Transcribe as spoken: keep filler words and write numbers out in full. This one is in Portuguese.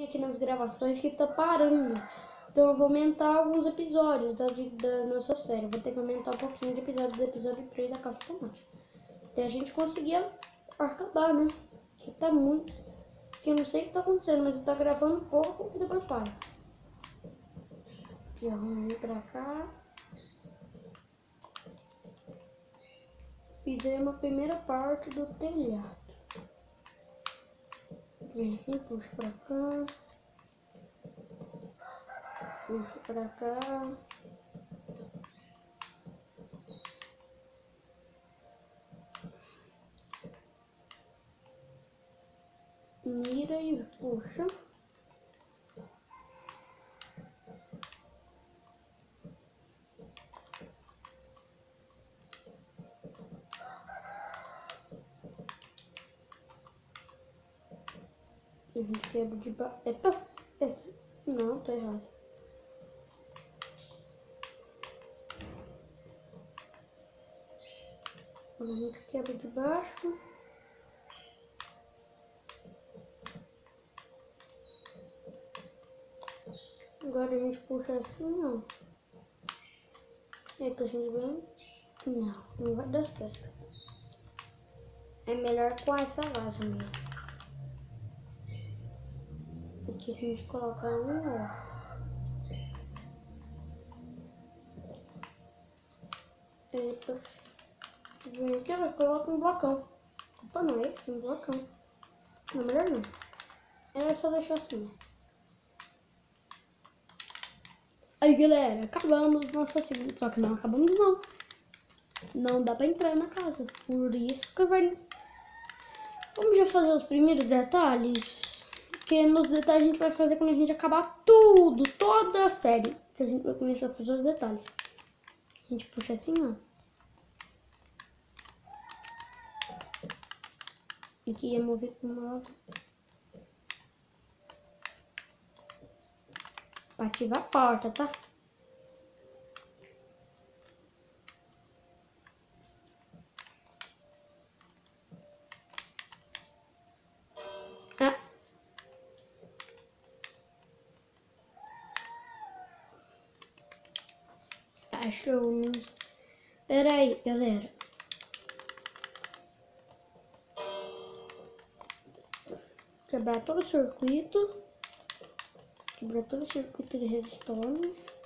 aqui nas gravações que tá parando. Então eu vou aumentar alguns episódios da, da nossa série. Vou ter que aumentar um pouquinho de episódio do episódio três da Casa Tomate. Até a gente conseguir acabar, né? Que tá muito... Que eu não sei o que tá acontecendo, mas tá gravando um pouco e depois para. Aqui, ó, vamos vir pra cá. Fizemos a primeira parte do telhado. Vem aqui, puxa pra cá. Puxa pra cá. Mira e puxa. A gente quebra de baixo. Eita, eita. Não, tá errado. A gente quebra de baixo. Agora a gente puxa assim, ó. É que a gente vem. Não, não vai dar certo. É melhor com essa vaza mesmo. Aqui a gente coloca um, ó. Eita. Vem aqui, ó, coloca um blocão. Opa, não é esse, um blocão. Não, melhor não. Era só deixar assim. Aí, galera, acabamos nossa segunda. Só que não acabamos, não. Não dá pra entrar na casa. Por isso que vai... Vamos já fazer os primeiros detalhes. Porque nos detalhes a gente vai fazer quando a gente acabar tudo. Toda a série. Que a gente vai começar a fazer os detalhes. A gente puxa assim, ó. Aqui ia mover para uma lado. Pra ativar a porta, tá? Ah. Acho que eu não... Pera aí, galera. Quebrar todo o circuito. Quebrar todo o circuito de redstone.